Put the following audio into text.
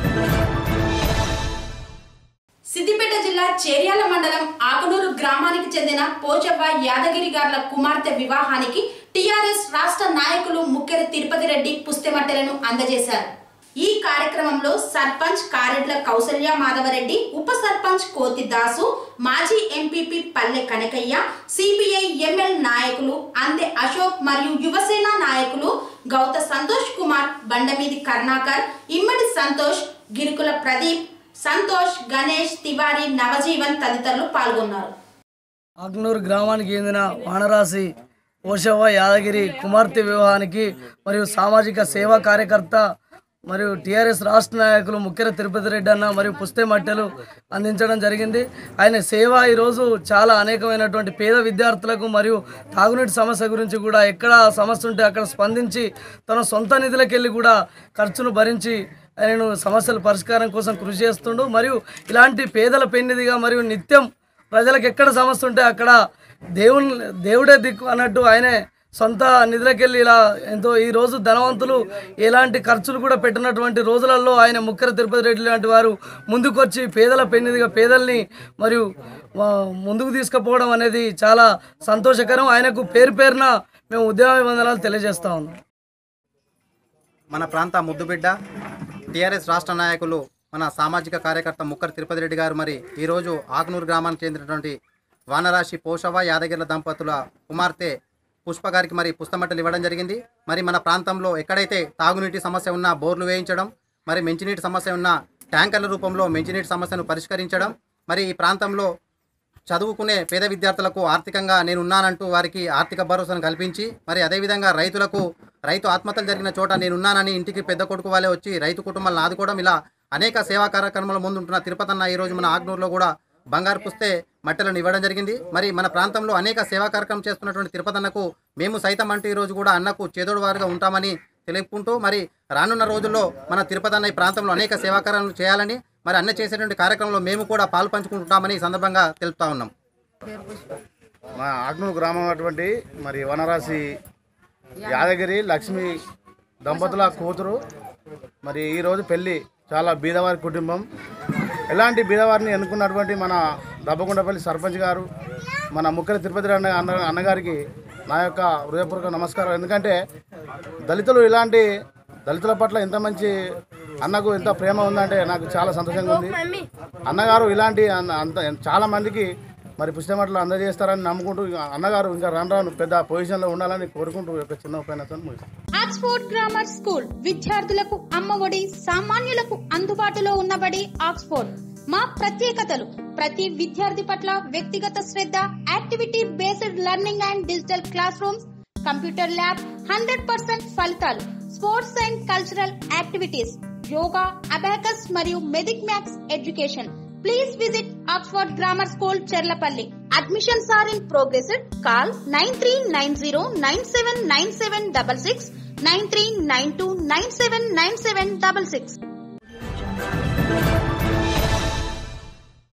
సిద్దిపేట జిల్లా చేర్యాల మండలం ఆకునూరు గ్రామానికి చెందిన పోచవ్వ యాదగిరి గార్ల కుమార్తె వివాహానికి టీఆర్ఎస్ రాష్ట్ర నాయకులు ముక్కెర తిరుపతి రెడ్డి పుస్తెమట్టెలను అందజేశారు। ఈ కార్యక్రమంలో సర్పంచ్ కారెడ్ల కౌసల్య మాధవరెడ్డి, ఉప సర్పంచ్ కోతి దాసు, మాజీ ఎంపీపీ పల్లె కనకయ్య, సిపిఐ ఎంఎల్ నాయకులు అందే అశోక్ మరియు యువసేన నాయకులు గౌత సంతోష్ కుమార్, బండమీది కర్ణాకర్, ఇమ్మడి సంతోష్, గిరుకుల ప్రదీప్, సంతోష్, గణేష్, తివారీ, నవజీవన్ తదితరులు పాల్గొన్నారు। ఆకునూరు గ్రామానికి చెందిన వానరాశి పోచవ్వ యాదగిరి కుమార్తె వివాహానికి మరియు సామాజిక సేవా కార్యకర్త మరియు టీఆర్ఎస్ రాష్ట్ర నాయకులు ముక్కెర తిరుపతి రెడ్డి అన్న మరియు పుస్తెమట్టెలు అందించడం జరిగింది। ఆయన సేవ ఈరోజు చాలా అనేకమైనటువంటి పేద విద్యార్థులకు మరియు తాగునీటి సమస్య గురించి కూడా ఎక్కడ సమస్య ఉంటే అక్కడ స్పందించి తన సొంత నిధులకెళ్ళి కూడా ఖర్చును భరించి ఆయనను సమస్యల పరిష్కారం కోసం కృషి చేస్తుండు। మరియు ఇలాంటి పేదల పెన్నిదిగా మరియు నిత్యం ప్రజలకు ఎక్కడ సమస్య ఉంటే అక్కడ దేవుడే దిక్కు అన్నట్టు ఆయనే సొంత నిధులకెళ్ళి ఇలా ఎంతో ఈరోజు ధనవంతులు ఎలాంటి ఖర్చులు కూడా పెట్టినటువంటి రోజులలో ఆయన ముక్కెర తిరుపతి రెడ్డి లాంటి వారు ముందుకొచ్చి పేదల పెన్నిదిగా పేదల్ని మరియు ముందుకు తీసుకుపోవడం అనేది చాలా సంతోషకరం। ఆయనకు పేరు పేరున మేము ఉద్యమాభివందనాలు తెలియజేస్తా ఉన్నాం। మన ప్రాంత ముద్దుబిడ్డ టీఆర్ఎస్ రాష్ట్ర నాయకులు మన సామాజిక కార్యకర్త ముక్కెర తిరుపతి రెడ్డి గారు మరి ఈరోజు ఆకునూరు గ్రామానికి చెందినటువంటి వానరాశి పోచవ్వ యాదగిరిల దంపతుల కుమార్తె పుష్ప గారికి మరి పుస్తమట్టలు ఇవ్వడం జరిగింది। మరి మన ప్రాంతంలో ఎక్కడైతే తాగునీటి సమస్య ఉన్నా బోర్లు వేయించడం, మరి మంచినీటి సమస్య ఉన్న ట్యాంకర్ల రూపంలో మంచినీటి సమస్యను పరిష్కరించడం, మరి ఈ ప్రాంతంలో చదువుకునే పేద విద్యార్థులకు ఆర్థికంగా నేను ఉన్నానంటూ వారికి ఆర్థిక భరోసాను కల్పించి, మరి అదేవిధంగా రైతు ఆత్మహత్యలు జరిగిన చోట నేనున్నానని ఇంటికి పెద్ద కొడుకు వాళ్ళే వచ్చి రైతు కుటుంబాలను ఆదుకోవడం, ఇలా అనేక సేవా కార్యక్రమాల ముందుంటున్న తిరుపతన్న ఈరోజు మన ఆగ్నూరులో కూడా బంగారు పుస్తే మట్టెలను ఇవ్వడం జరిగింది। మరి మన ప్రాంతంలో అనేక సేవా కార్యక్రమం చేస్తున్నటువంటి తిరుపతన్నకు మేము సైతం అంటూ ఈరోజు కూడా అన్నకు చేదోడు వారుగా ఉంటామని తెలుపుకుంటూ, మరి రానున్న రోజుల్లో మన తిరుపతన్న ఈ ప్రాంతంలో అనేక సేవా కార్యక్రమాలు చేయాలని, మరి అన్న చేసేటువంటి కార్యక్రమంలో మేము కూడా పాలు పంచుకుంటామని ఈ సందర్భంగా తెలుపుతా ఉన్నాం। మా ఆగ్నూరు గ్రామం అటువంటి మరి వనరాశి యాదగిరి లక్ష్మి దంపతుల కూతురు మరి ఈరోజు పెళ్ళి చాలా బీదవారి కుటుంబం। ఎలాంటి బీదవారిని ఎన్నుకున్నటువంటి మన దబ్బగుండపల్లి సర్పంచ్ గారు, మన ముక్కెర తిరుపతి అన్నగారికి నా యొక్క హృదయపూర్వక నమస్కారం। ఎందుకంటే దళితుల పట్ల ఎంత మంచి అన్నకు ఎంత ప్రేమ ఉందంటే నాకు చాలా సంతోషంగా ఉంది। అన్నగారు ఇలాంటి చాలా మందికి మరి పుస్తమట్టలు అందజేస్తారని నమ్ముకుంటూ అన్నగారు ఇంకా రాను పెద్ద పొజిషన్లో ఉండాలని కోరుకుంటూ ఒక చిన్న ఉపన్యాసం ముగిస్తాను। ఆక్స్ఫోర్డ్ గ్రామర్ స్కూల్ విద్యార్థులకు అమ్మఒడి, సామాన్యులకు అందుబాటులో ఉన్నబడి ఆక్స్ఫోర్డ్। మా ప్రత్యేకతలు: ప్రతి విద్యార్థి పట్ల వ్యక్తిగత శ్రద్ధ, activity based learning and digital classrooms, computer lab, 100% ఫలితాలు, sports and cultural activities, yoga, abacus మరియు మెదిక్ maths education. Please visit Oxford Grammar School, Cherlapalli. Admissions are in progress. Call 9390979766, 9392979766.